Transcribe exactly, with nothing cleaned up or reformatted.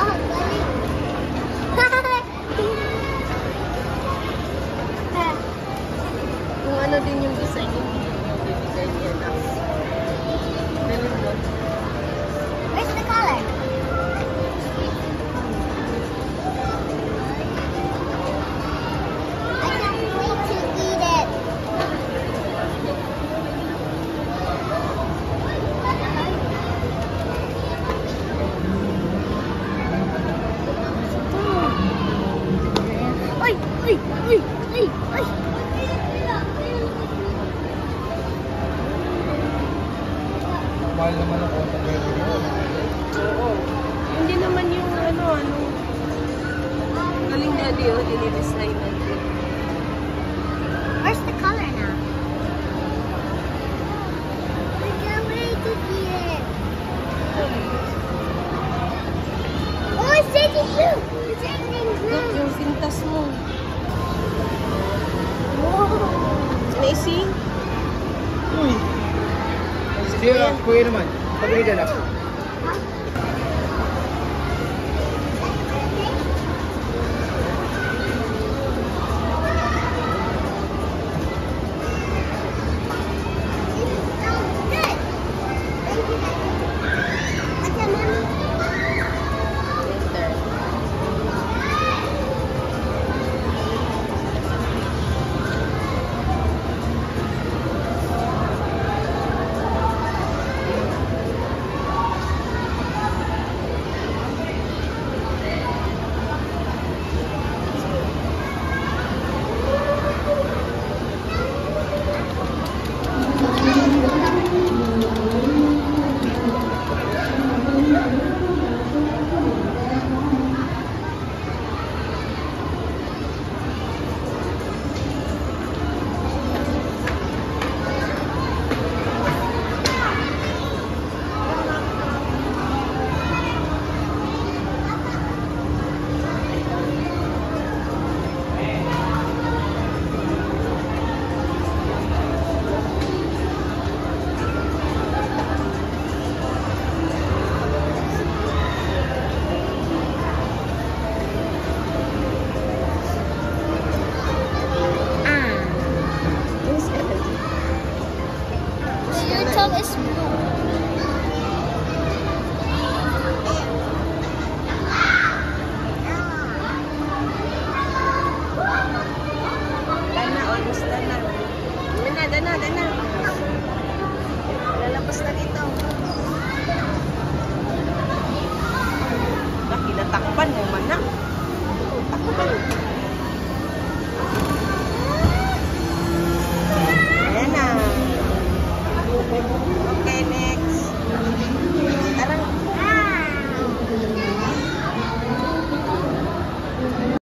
Kung ano din yung design yung bibigay niya na. Ganun doon. Where's the color? I can't wait to eat it. Uy! Uy! Uy! Uy! Uy! Mahal naman ang contact mo. Oo. Hindi naman yung ano, ano. Galing daddy, oh. Dinidesign natin. Where's the color now? I can't wait to eat it. Oh, it's taking blue. It's taking Look, blue. yung sintas mo. Whoa. Macy? Uy! Kuya, kuya naman. Pag-uwi dyan ako. Is blue. Dana, almost dana. Dana, dana, dana. Lalabas na dito. Baki natakpan mo man na. Takpan.